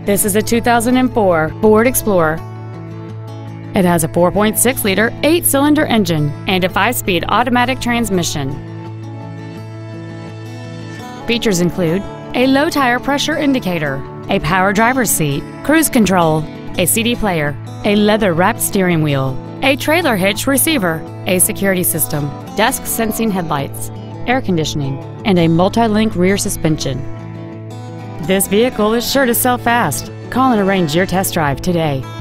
This is a 2004 Ford Explorer. It has a 4.6-liter 8-cylinder engine and a 5-speed automatic transmission. Features include a low tire pressure indicator, a power driver's seat, cruise control, a CD player, a leather-wrapped steering wheel, a trailer hitch receiver, a security system, dusk sensing headlights, air conditioning, and a multi-link rear suspension. This vehicle is sure to sell fast. Call and arrange your test drive today.